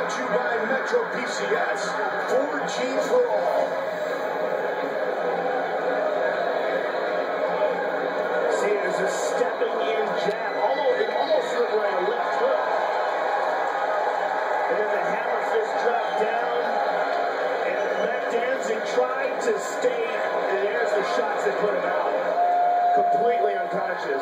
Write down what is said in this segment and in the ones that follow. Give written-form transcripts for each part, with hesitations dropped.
brought to you by Metro PCS, 4G for all. See, there's a stepping in jab. It almost looked like a left hook. And then the hammer fist dropped down. And Matt Danzig tried to stay. And there's the shots that put him out. Completely unconscious.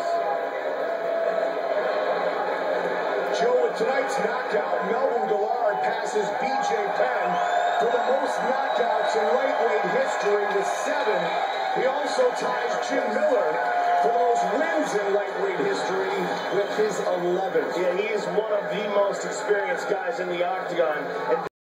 Joe, with tonight's knockout, Melvin Guillard passes BJ Penn for the most knockouts in lightweight history with 7. He also ties Jim Miller for the most wins in lightweight history with his 11. Yeah, he is one of the most experienced guys in the octagon. And